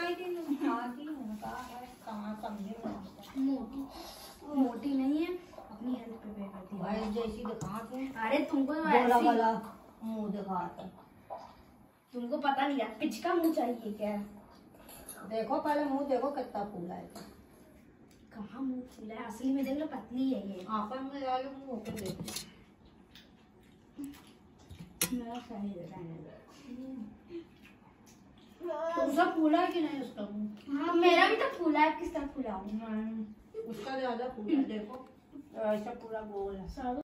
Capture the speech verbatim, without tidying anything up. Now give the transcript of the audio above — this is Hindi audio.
आई थी आती कहाँ समझे मोटी मोटी नहीं है, अपनी हेल्थ पे पे करती है भाई जैसी दिखाते। अरे तुमको बोला वाला मुंह दिखाते, तुमको पता नहीं है पिच का मुंह चाहिए क्या? देखो पहले मुंह देखो कितना फूला है। कहाँ मुंह फूला है? असली में देख लो पतली है ये। आंखों में डालो मुंह होके देखो। मेरा सही है उसका फूला है कि नहीं उसका मुंह? हाँ मेरा भी तो फूला है, किस तरह फूला? उसका ज्यादा फूला है देखो, ऐसा पूरा गोल है।